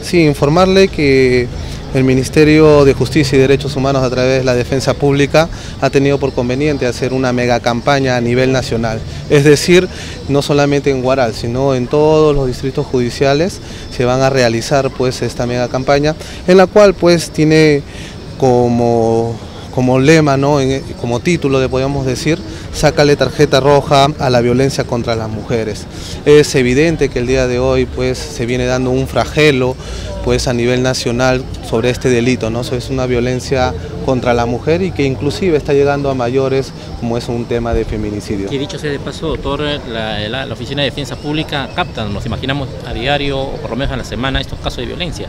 Sí, informarle que el Ministerio de Justicia y Derechos Humanos, a través de la Defensa Pública, ha tenido por conveniente hacer una mega campaña a nivel nacional. Es decir, no solamente en Huaral, sino en todos los distritos judiciales se van a realizar pues esta mega campaña, en la cual pues tiene como lema, ¿no? Como título, le podemos decir, sácale tarjeta roja a la violencia contra las mujeres. Es evidente que el día de hoy pues se viene dando un flagelo pues a nivel nacional sobre este delito, ¿no? Es una violencia contra la mujer y que inclusive está llegando a mayores, como es un tema de feminicidio. Y dicho sea de paso, doctor, la Oficina de Defensa Pública capta, nos imaginamos a diario o por lo menos a la semana, estos casos de violencia.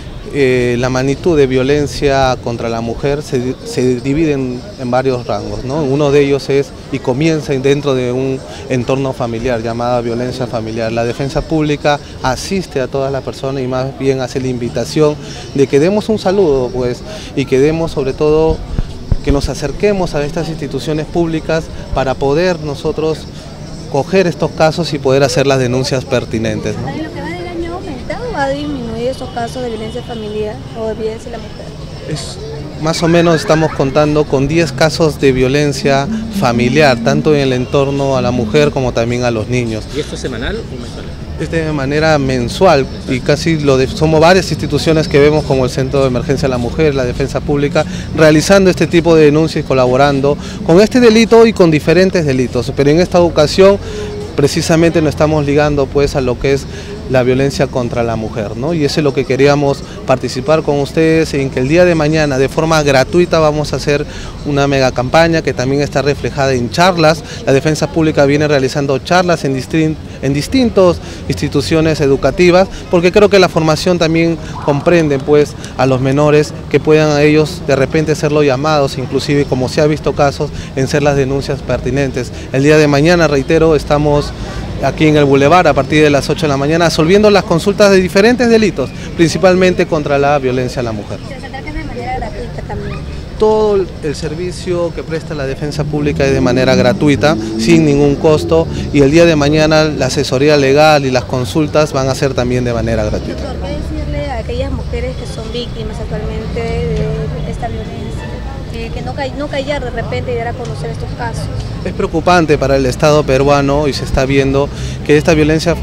La magnitud de violencia contra la mujer se divide en varios rangos, ¿no? Uno de ellos es y comienza dentro de un entorno familiar, llamada violencia familiar. La Defensa Pública asiste a todas las personas y más bien hace la invitación de que demos un saludo, pues, y que demos sobre todo, que nos acerquemos a estas instituciones públicas para poder nosotros coger estos casos y poder hacer las denuncias pertinentes, ¿no? ¿En lo que va del año ha aumentado o ha disminuido esos casos de violencia familiar o de violencia de la mujer? Más o menos estamos contando con 10 casos de violencia familiar, tanto en el entorno a la mujer como también a los niños. ¿Y esto es semanal o mensual? Es de manera mensual y casi somos varias instituciones que vemos como el Centro de Emergencia de la Mujer, la Defensa Pública, realizando este tipo de denuncias y colaborando con este delito y con diferentes delitos, pero en esta ocasión precisamente nos estamos ligando pues a lo que es la violencia contra la mujer, ¿no? Y eso es lo que queríamos participar con ustedes, en que el día de mañana de forma gratuita vamos a hacer una mega campaña que también está reflejada en charlas. La Defensa Pública viene realizando charlas en distintas instituciones educativas, porque creo que la formación también comprende pues a los menores, que puedan a ellos de repente ser los llamados, inclusive como se ha visto casos, en ser las denuncias pertinentes. El día de mañana, reitero, estamos aquí en el Boulevard a partir de las 8 de la mañana, resolviendo las consultas de diferentes delitos, principalmente contra la violencia a la mujer. Se acercan de manera gratuita también. Todo el servicio que presta la Defensa Pública es de manera gratuita, sin ningún costo, y el día de mañana la asesoría legal y las consultas van a ser también de manera gratuita. Doctor, ¿qué decirle a aquellas mujeres que son víctimas actualmente de esta violencia? Que no callar de repente y dar a conocer estos casos. Es preocupante para el Estado peruano y se está viendo que esta violencia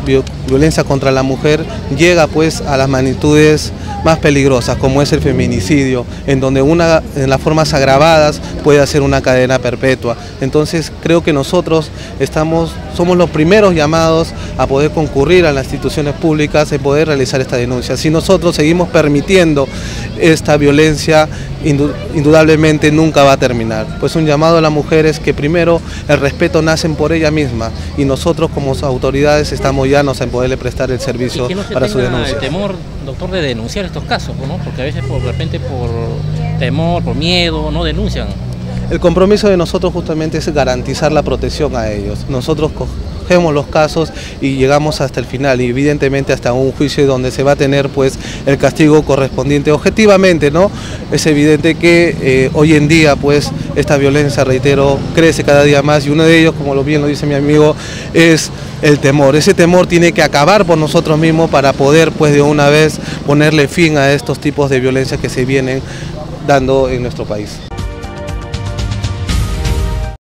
contra la mujer llega pues a las magnitudes más peligrosas, como es el feminicidio, en donde en las formas agravadas puede hacer una cadena perpetua. Entonces creo que nosotros somos los primeros llamados a poder concurrir a las instituciones públicas y poder realizar esta denuncia. Si nosotros seguimos permitiendo esta violencia, indudablemente nunca va a terminar. Pues un llamado a las mujeres que primero el respeto nace por ella misma y nosotros como autoridades estamos llanos en poderle prestar el servicio para su denuncia. El temor, doctor, de denunciar estos casos, ¿no? Porque a veces de repente por temor, por miedo, no denuncian. El compromiso de nosotros justamente es garantizar la protección a ellos. Nosotros cogemos los casos y llegamos hasta el final, y evidentemente hasta un juicio donde se va a tener pues el castigo correspondiente objetivamente, ¿no? Es evidente que hoy en día pues esta violencia, reitero, crece cada día más, y uno de ellos, como bien lo dice mi amigo, es el temor. Ese temor tiene que acabar por nosotros mismos para poder pues de una vez ponerle fin a estos tipos de violencia que se vienen dando en nuestro país.